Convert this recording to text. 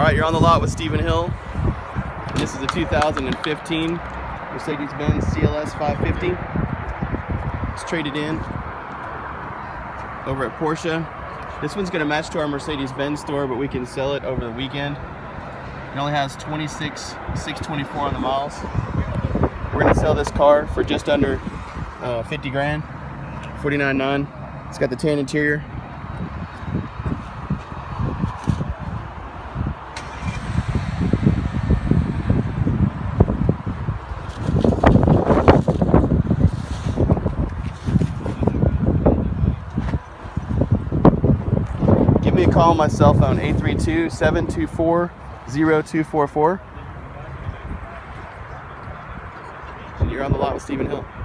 Alright, you're on the lot with Stephen Hill. This is a 2015 Mercedes-Benz CLS550. It's traded in over at Porsche. This one's going to match to our Mercedes-Benz store, but we can sell it over the weekend. It only has 26,624 on the miles. We're going to sell this car for just under 50 grand, 49.9. It's got the tan interior. Give me a call on my cell phone, 832-724-0244. And you're on the lot with Stephen Hill.